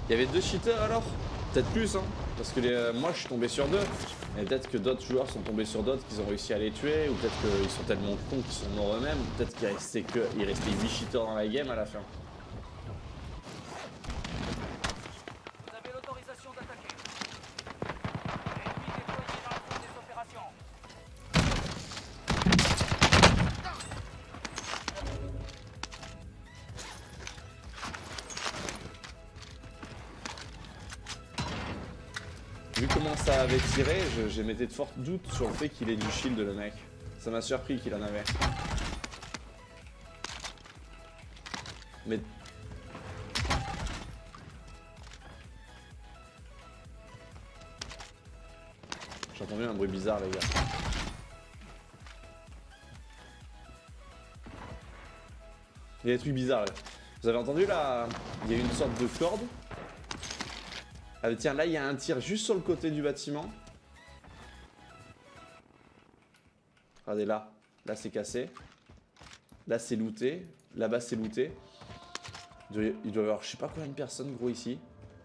Il y avait 2 cheaters alors? Peut-être plus, hein. Parce que moi je suis tombé sur 2. Mais peut-être que d'autres joueurs sont tombés sur d'autres, qu'ils ont réussi à les tuer. Ou peut-être qu'ils sont tellement cons qu'ils sont morts eux-mêmes. Peut-être qu'il restait 8 cheaters dans la game à la fin. Vous avez l'autorisation d'attaquer. Ennemi déployé dans la zone des opérations. Vu comment ça avait tiré, j'émettais de forts doutes sur le fait qu'il ait du shield le mec. Ça m'a surpris qu'il en avait. Mais... J'ai entendu un bruit bizarre les gars. Il y a des trucs bizarres là. Vous avez entendu là? Il y a une sorte de corde. Ah mais tiens, là il y a un tir juste sur le côté du bâtiment. Regardez là. Là c'est cassé. Là c'est looté. Là-bas c'est looté. Il doit y avoir je sais pas combien de personnes gros ici.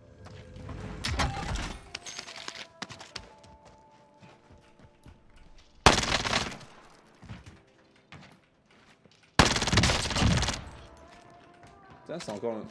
Putain, c'est encore...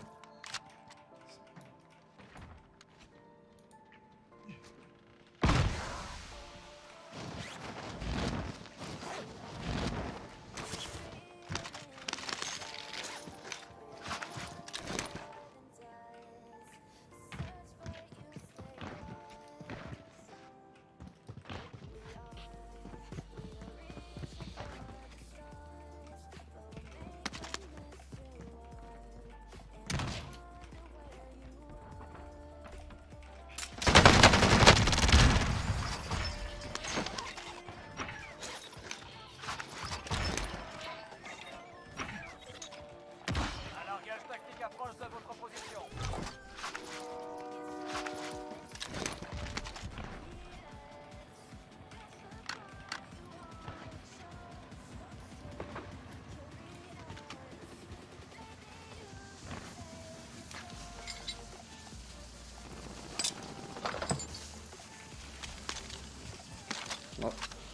Oh.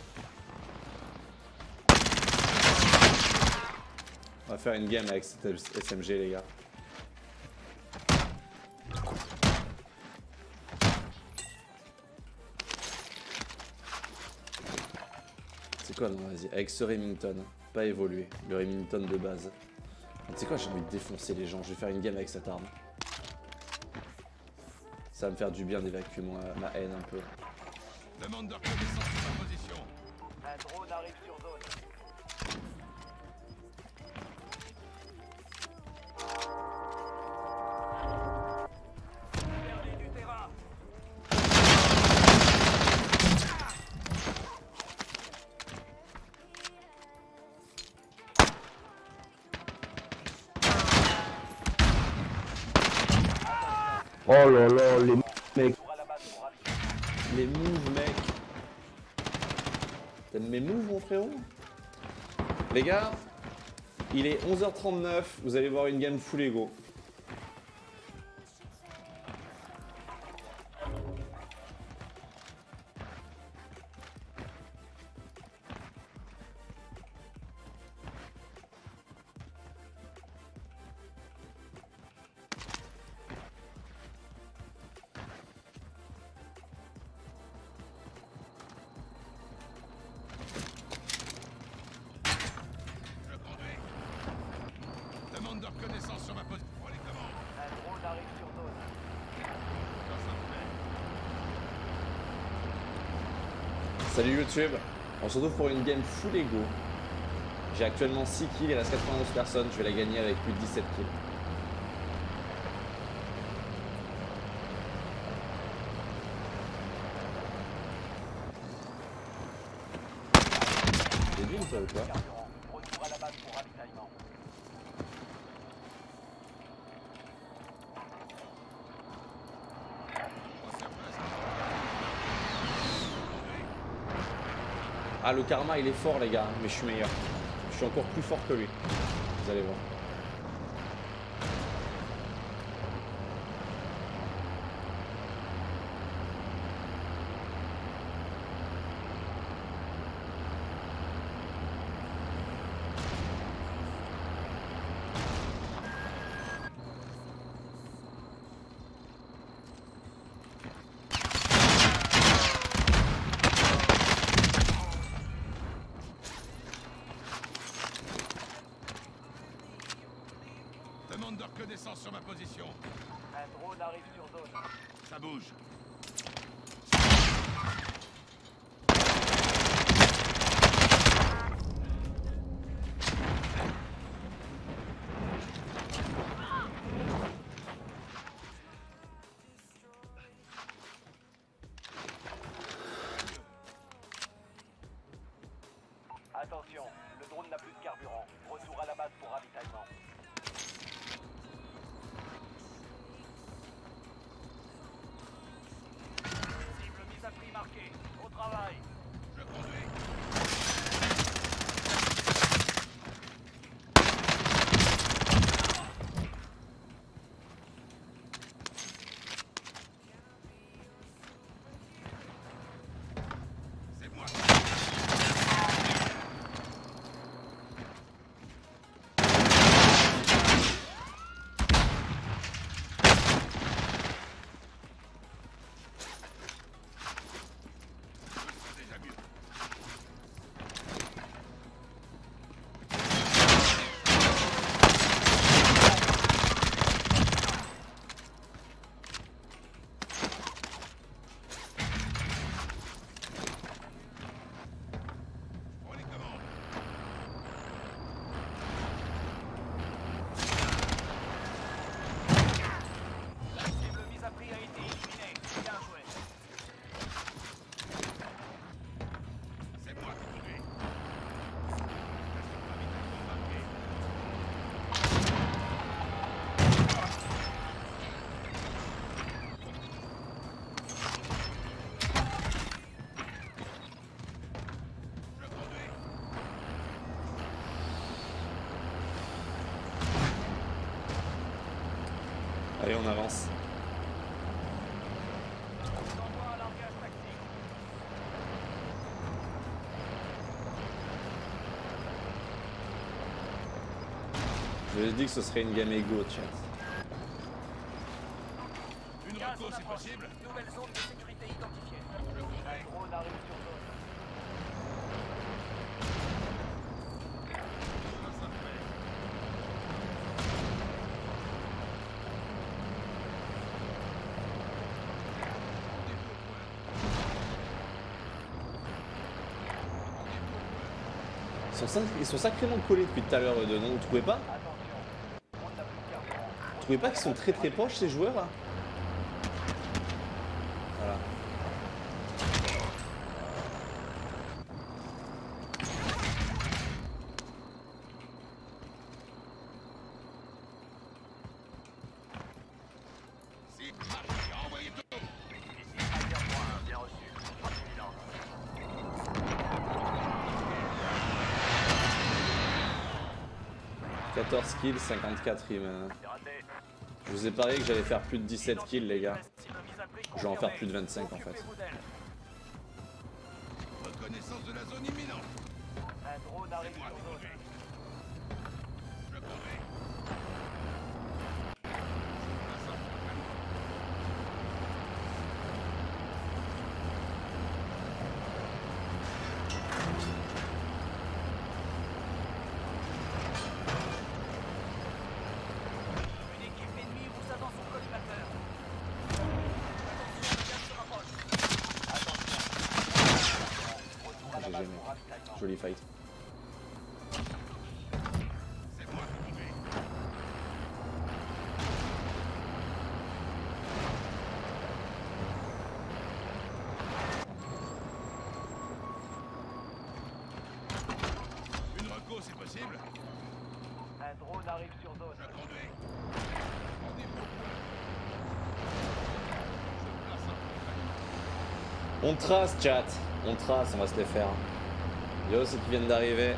On va faire une game avec cette SMG les gars. C'est quoi non vas-y, avec ce Remington, pas évolué, le Remington de base. Tu sais quoi, j'ai envie de défoncer les gens, je vais faire une game avec cette arme. Ça va me faire du bien d'évacuer ma haine un peu. Demande de reconnaissance sur ma position. Un drone arrive sur zone. Perdu du terrain. Oh là là, les mecs. Tour à la base pour ravitailler. Les moves mec. T'aimes mes moves mon frérot? Les gars, il est 11h39, vous allez voir une game full ego. Je conduis. Demande de reconnaissance sur ma position. Pour les commandes. Un drone arrive sur zone. Dans un fait. Salut YouTube, on se retrouve pour une game full ego. J'ai actuellement 6 kills, il reste 91 personnes, je vais la gagner avec plus de 17 kills. J'ai dit ça ou quoi? Carburant. Retour à la base pour ravitaillement. Ah le karma il est fort les gars, mais je suis meilleur. Je suis encore plus fort que lui. Vous allez voir. Attention, Un drone arrive sur zone. ça bouge. Attention, le drone n'a plus de carburant. Retour à la base pour ravitaillement. Cible mise à prix marquée. Au travail. Je conduis. C'est moi. C'est déjà mieux. Prends les commandes. La cible mise à prix a été éliminée. Bien joué. C'est moi qui conduis. Station de ravitaillement marquée. Je conduis. Allez, on avance. Envoie un largage tactique. Je vous ai dit que ce serait une game ego, chat. Une Gaz reco, en c'est approche. possible? Nouvelle zone de sécurité identifiée. Je conduis. Un drone arrive sur zone. Ça fait. Ils sont sacrément collés depuis tout à l'heure, de non, vous trouvez pas? Attention, drone n'a plus de carburant. Vous trouvez pas qu'ils sont très très proches ces joueurs là? Voilà. Si, marche, envoyez tout. Ici, Tiger Point, bien reçu. Vigilance. 14 kills, 54 rimes. C'est raté. Je vous ai parié que j'allais faire plus de 17 kills les gars. Cible mise à prix Je vais en faire confirmée. plus de 25 en fait. Occupez-vous d'elle. Reconnaissance de la zone imminente. Un drone arrive C'est moi sur qui zone. conduis. Je conduis. Une équipe ennemie vous attend sur le collimateur. Attention, le gaz se rapproche. Attention. Retour à la J'ai base jamais. pour ravitaillement. Joli fight. C'est moi qui conduis. Une reco, c'est possible? Un drone arrive sur zone. Je conduis. Rendez-vous au point. Je place un point. On trace chat, on trace, on va se les faire. Yo, ceux qui viennent d'arriver.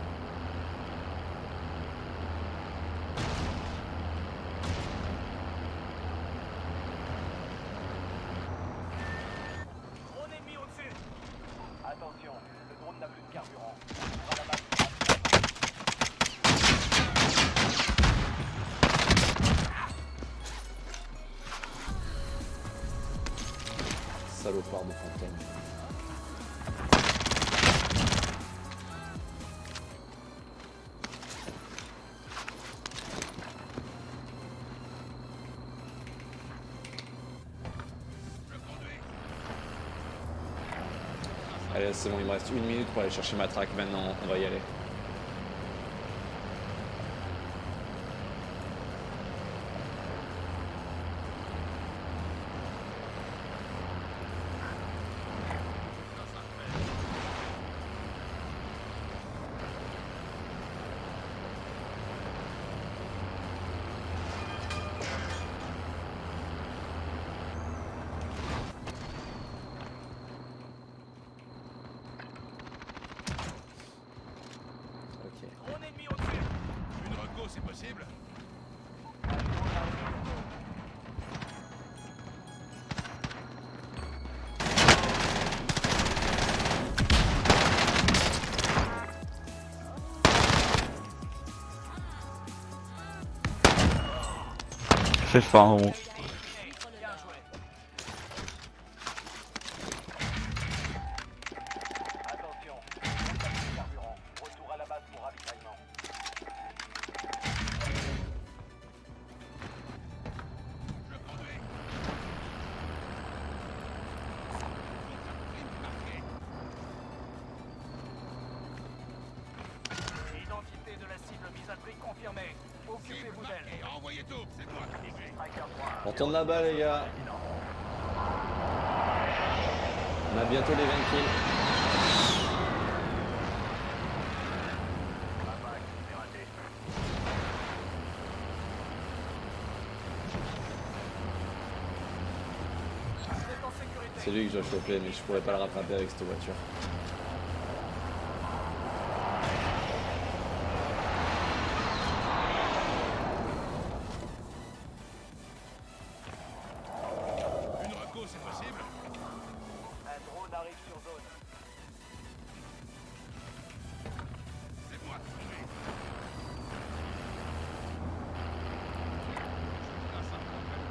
Drone ennemi au-dessus. Attention, le drone n'a plus de carburant. Retour à la base. Salopard de fantôme. Allez, c'est bon, il me reste 1 minute pour aller chercher ma track maintenant, on va y aller. Drone ennemi au-dessus. Une reco, c'est possible? C'est fort. Bien joué. Attention, carburant. Retour à la base pour ravitaillement. Je conduis. Identité de la cible mise à prix confirmée. Occupez-vous d'elle. Et envoyez tout, c'est moi qui conduis. Striker 3. On tourne là-bas les gars. On a bientôt les 20 kills. Vous êtes en sécurité. C'est lui que je dois choper, mais je pourrais pas le rattraper avec cette voiture. Une reco, c'est possible? Un drone arrive sur zone. C'est moi qui conduis. Là, ça me rappelle.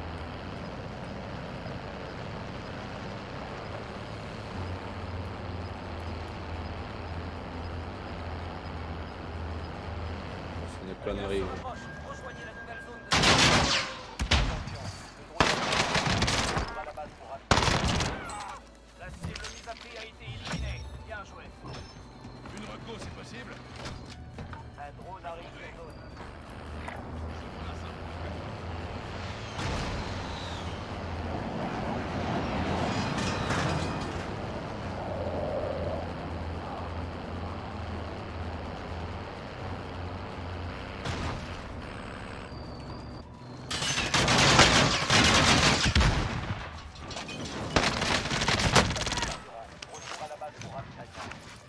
On fait une connerie. gros. Proche. Rejoignez la nouvelle zone de... Attention, le drone retour à la base pour ravitaillement. La cible mise à prix a été éliminée. Bien joué. Une reco, c'est possible? Un drone arrive sur zone. Là, ça me rappelle. Retour à la base pour ravitaillement.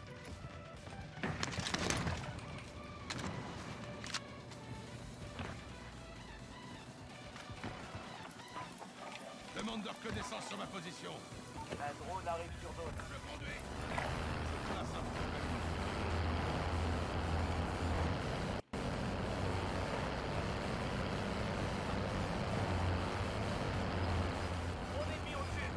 Demande de reconnaissance sur ma position. Un drone arrive sur zone. Je conduis. Là, ça me rappelle. Drone ennemi au-dessus.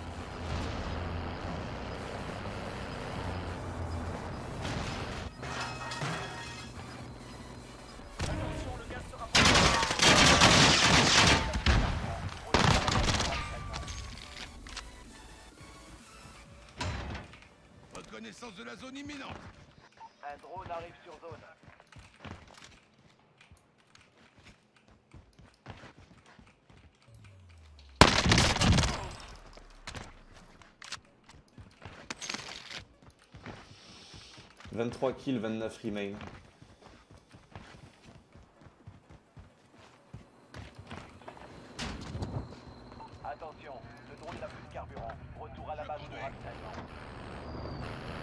Attention, le gaz sera pas... Reconnaissance de la zone imminente. Un drone arrive sur zone. « 23 kills, 29 remain. Attention, le drone n'a plus de carburant. Retour à la base pour ravitaillement.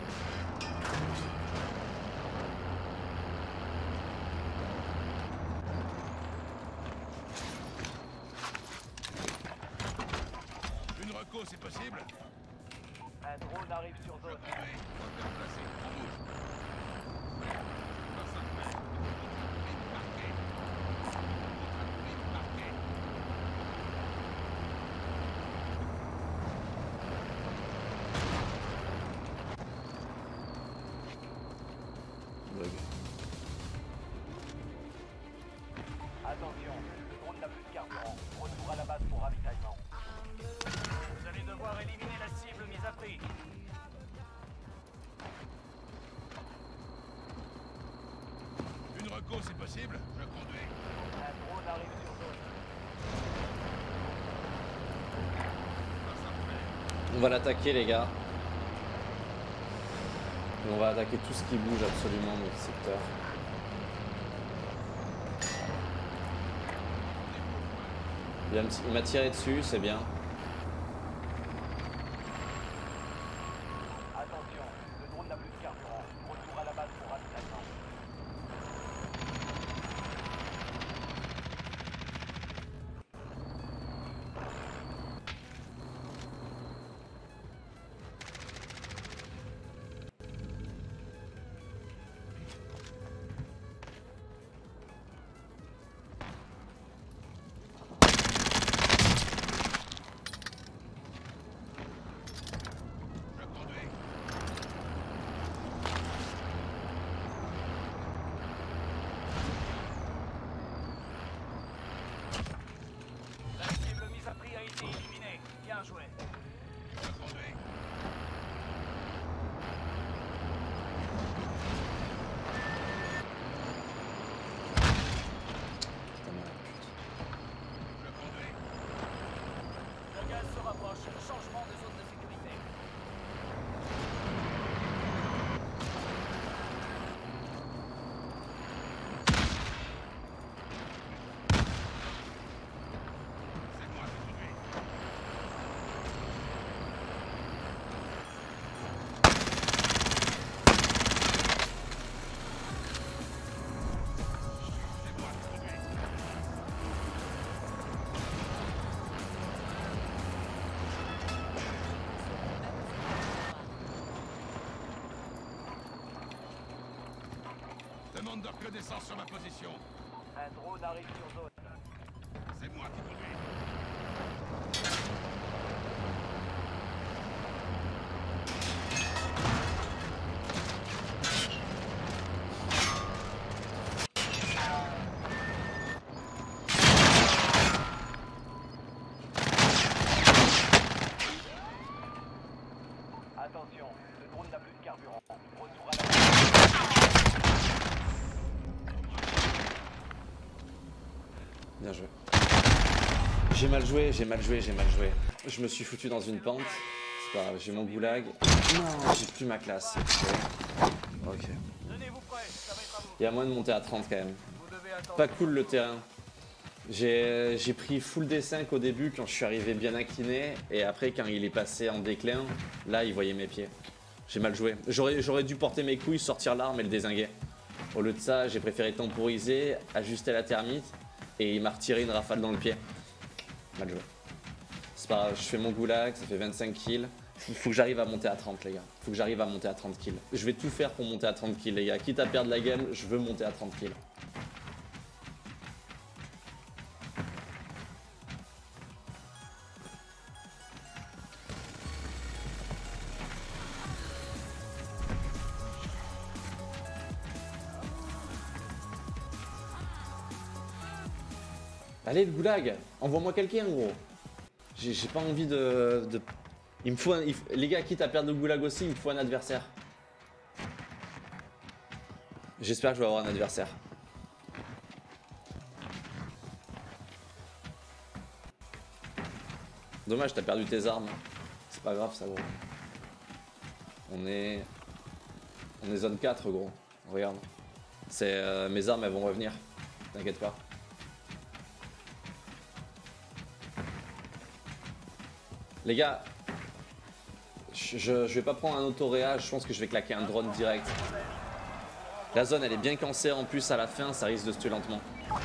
Une reco, c'est possible? Un drone arrive sur zone. Conduis. Faut faire placer. En route. Là, ça me fait. Marqué. Marqué. Bug. Attention, le drone n'a plus de carburant. Retour à la base pour ravitaillement. Vous allez devoir éliminer la cible mise à prix. va l'attaquer les gars. Et on va attaquer tout ce qui bouge absolument dans le secteur. Il m'a tiré dessus, c'est bien. Attention, le drone n'a plus de carburant. Retour à la base pour ravitaillement. Je conduis. La cible mise à prix a été éliminée. Bien joué. Je conduis. Je conduis. Le gaz se rapproche. Changement de zone de sécurité. C'est moi qui conduis. C'est moi qui conduis. Demande de reconnaissance sur ma position. Un drone arrive sur zone. C'est moi qui conduis. Attention, le drone n'a plus de carburant. Retour à la base. Bien joué. J'ai mal joué, j'ai mal joué, j'ai mal joué. Je me suis foutu dans une pente. C'est pas grave, j'ai mon goulag. Non, j'ai plus ma classe. Ok. Tenez-vous prêts, ça va être à vous. Il y a moyen de monter à 30 quand même. Vous devez attendre. Pas cool le terrain. J'ai pris full D5 au début quand je suis arrivé bien incliné. Et après quand il est passé en déclin, là il voyait mes pieds. J'ai mal joué. J'aurais dû porter mes couilles, sortir l'arme et le dézinguer. Au lieu de ça, j'ai préféré temporiser, ajuster la thermite. Et il m'a retiré une rafale dans le pied. Mal joué. C'est pas grave, je fais mon goulag, ça fait 25 kills. Faut que j'arrive à monter à 30 les gars. Faut que j'arrive à monter à 30 kills. Je vais tout faire pour monter à 30 kills les gars. Quitte à perdre la game, je veux monter à 30 kills. Allez le goulag, envoie-moi quelqu'un gros. J'ai pas envie de... Il me faut les gars, quitte à perdre le goulag aussi, il me faut un adversaire. J'espère que je vais avoir un adversaire. Dommage, t'as perdu tes armes. C'est pas grave ça gros. On est zone 4 gros. Regarde. Mes armes elles vont revenir. T'inquiète pas. Les gars, je vais pas prendre un autoréa, je pense que je vais claquer un drone direct. La zone elle est bien cancée en plus à la fin, ça risque de se tuer lentement.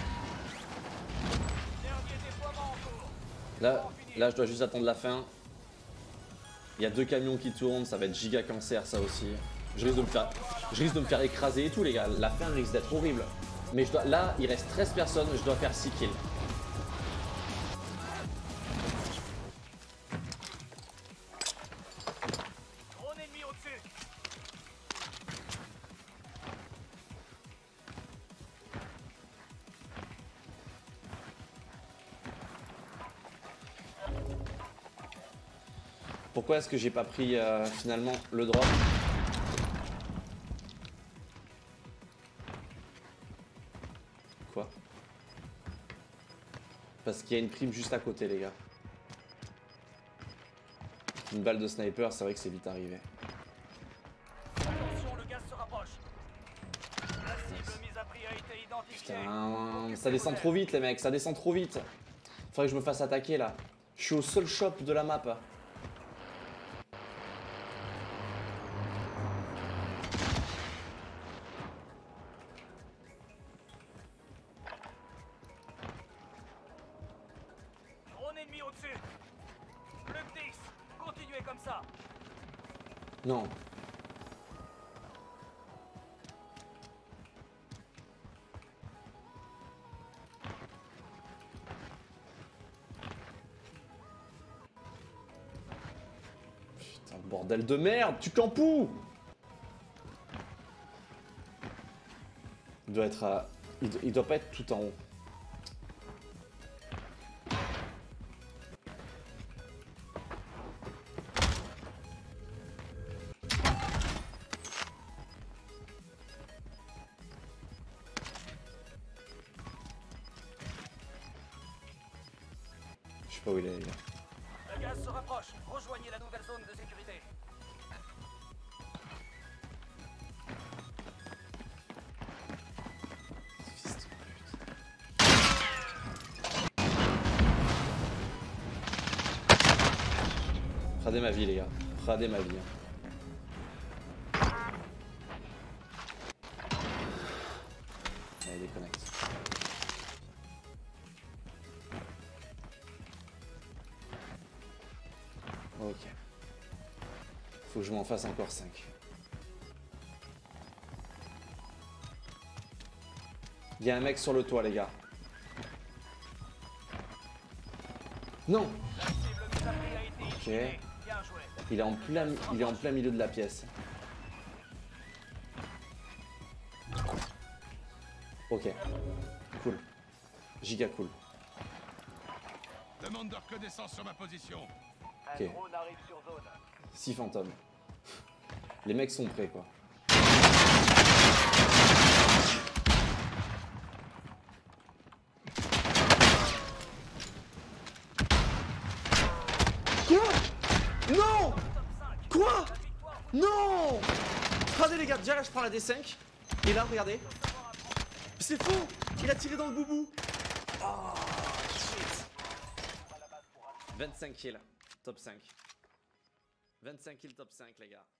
Là je dois juste attendre la fin. Il y a 2 camions qui tournent, ça va être giga cancer ça aussi. Je risque de me faire écraser et tout les gars, la fin risque d'être horrible. Mais là il reste 13 personnes, je dois faire 6 kills. Drone ennemi au-dessus. Pourquoi est-ce que j'ai pas pris finalement le drop? Quoi? Parce qu'il y a une prime juste à côté les gars. Une balle de sniper, c'est vrai que c'est vite arrivé. Attention, le gaz se rapproche. La cible mise à prix a été identifiée. Putain, ça descend trop vite les mecs, ça descend trop vite. Faudrait que je me fasse attaquer là. Je suis au seul shop de la map. Drone ennemi au-dessus. Plus que 10. Continuez comme ça. Non. Putain, bordel de merde, tu campes où? Il doit être à... Il doit pas être tout en haut. Je sais pas où il est, les gars. Le gaz se rapproche. Rejoignez la nouvelle zone de sécurité. Fils de pute. Radez ma vie, les gars. Radez ma vie. Allez, déconnecte. Ok. Faut que je m'en fasse encore 5. Il y a un mec sur le toit, les gars. Non! La cible mise à prix a été éliminée. Bien joué. Il est en plein milieu de la pièce. Ok. Cool. Giga cool. Demande de reconnaissance sur ma position. Un Ok. drone arrive sur zone. 6 fantômes. Les mecs sont prêts, quoi. Quoi? Non! Quoi? Non! Regardez les gars, déjà là je prends la D5. Et là, regardez. C'est faux! Il a tiré dans le boubou. Oh, shit. 25 kills, top 5. 25 kills, top 5 les gars.